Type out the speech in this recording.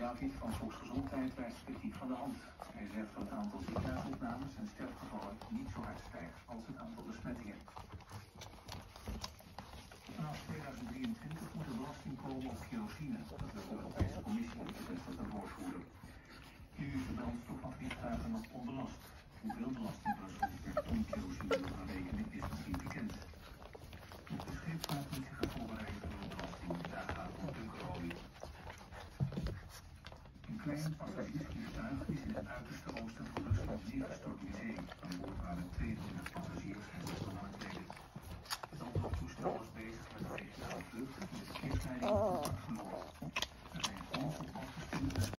David van Volksgezondheid wijst kritiek van de hand. Hij zegt dat het aantal ziekenhuisopnames en sterfgevallen niet zo hard stijgt als het aantal besmettingen. Vanaf 2023 moet er belasting komen op kerosine. Dat wil de Europese Commissie bevestigd doorvoeren. Nu is de brandstof van vliegtuigen nog onbelast. Hoeveel belasting Brussel per ton kerosine wil gaan rekenen is nog niet bekend. Ook de scheepvaart moet zich gaan voorbereiden voor de belasting die daar gaat op bunkerolie. Een klein passagiersvliegtuig is in het uiterste oosten van Rusland neergestort in zee. Aan boord waren 22 passagiers en 6 bemanningsleden. Het landtoestel was bezig met een regionale vlucht met de verkeersleiding.